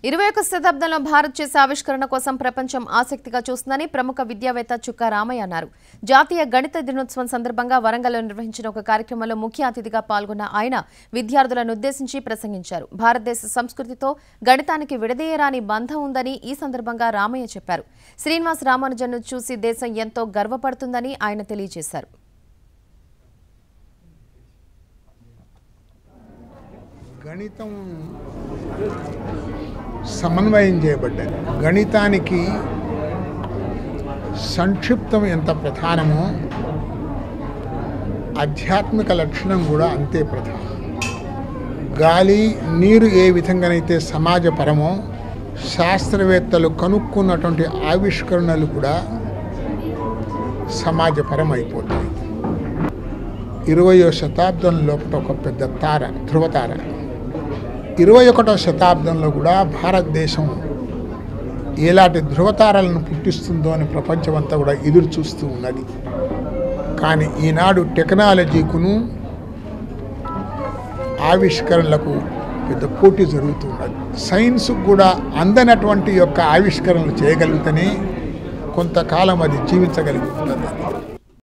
21వ శతాబ్దంలో భారత్ చేసే ఆవిష్కరణ కోసం ప్రపంచం ఆసక్తిగా చూస్తుందని ప్రముఖ విద్యావేత్త చుక్కా రామయ్య అన్నారు. జాతీయ గణిత దినోత్సవం సందర్భంగా వరంగల్లో నిర్వహించిన ఒక కార్యక్రమంలో ముఖ్య అతిథిగా పాల్గొన్న ఆయన విద్యార్థులను ఉద్దేశించి ప్రసంగించారు. భారతదేశ సంస్కృతితో గణితానికి విడదీయరాని బంధం ఉందని ఈ సందర్భంగా రామయ్య చెప్పారు. శ్రీనివాస్ రామానుజన్ను చూసి దేశం ఎంతో గర్వపడుతుందని ఆయన తెలియజేశారు. గణితం సమన్వయం చేయబడ్డది. గణితానికి సంక్షిప్తం ఎంత ప్రధానమో ఆధ్యాత్మిక లక్షణం కూడా అంతే ప్రధానం. గాలి నీరు ఏ విధంగానైతే సమాజపరమో శాస్త్రవేత్తలు కనుక్కున్నటువంటి ఆవిష్కరణలు కూడా సమాజపరం అయిపోతాయి. 20వ శతాబ్దంలో ఒక పెద్ద తార, ధృవతార. 21వ శతాబ్దంలో కూడా భారతదేశం ఎలాంటి ధృవతారలను పుట్టిస్తుందో అని ప్రపంచమంతా కూడా ఎదురు చూస్తూ ఉన్నది. కానీ ఈనాడు టెక్నాలజీకును ఆవిష్కరణలకు పెద్ద పోటీ జరుగుతున్నది. సైన్స్కు కూడా అందనటువంటి యొక్క ఆవిష్కరణలు చేయగలిగితేనే కొంతకాలం అది జీవించగలుగుతుంది.